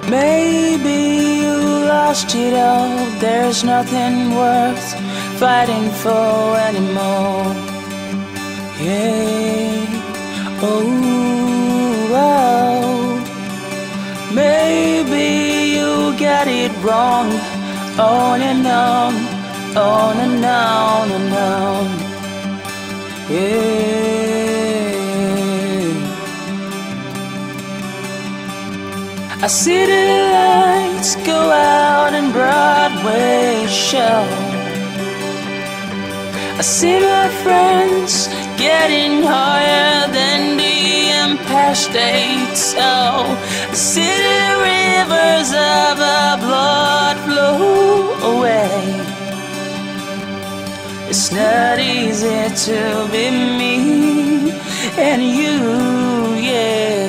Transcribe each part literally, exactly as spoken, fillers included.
Maybe you lost it all. There's nothing worth fighting for anymore. Yeah. Oh, oh. Maybe you got it wrong. On and on, on and on and on. Yeah. I see the lights go out in Broadway show. I see my friends getting higher than the Empire State. So I see the rivers of our blood flow away. It's not easy to be me and you, yeah.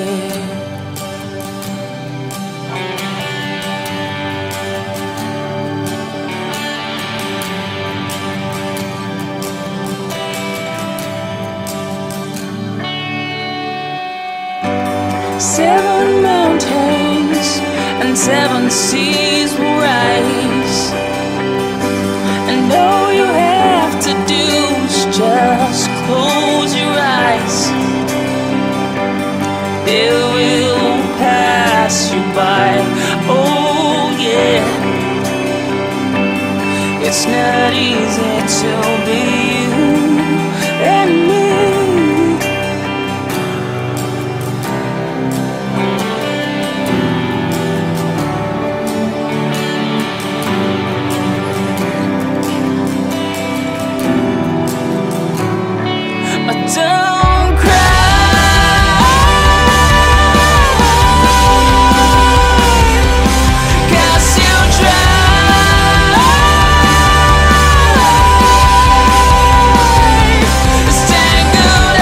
Seven mountains and seven seas will rise, and all you have to do is just close your eyes. It will pass you by, oh yeah. It's not easy to be you and me. Don't cry, 'cause you tried. It's tangled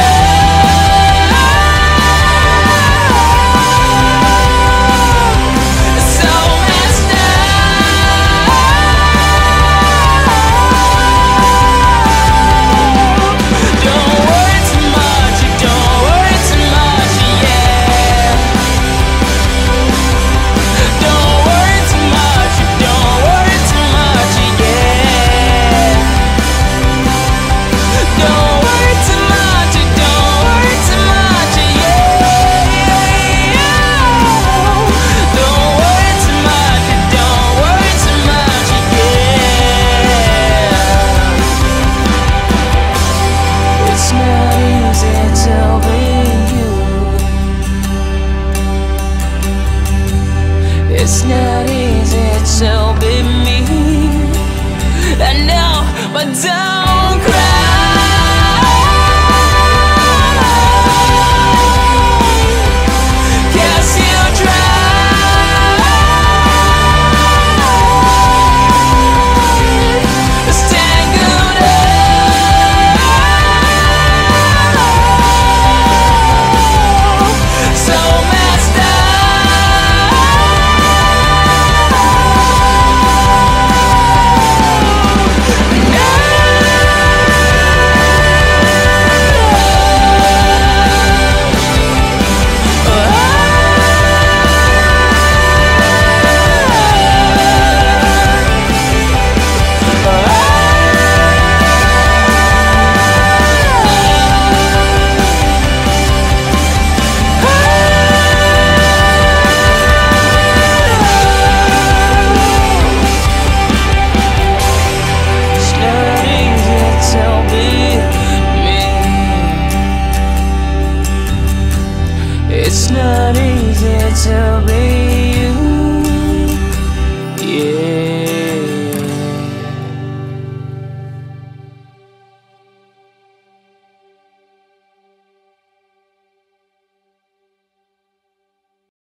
up, so messed up. Don't worry too much, don't worry too much, yeah. Don't worry too much, don't worry too much, yeah. Don't worry too much, don't worry too much, yeah. Don't worry too much, don't worry too much, yeah. It's not easy to be you. It's not easy to be me. I know, but don't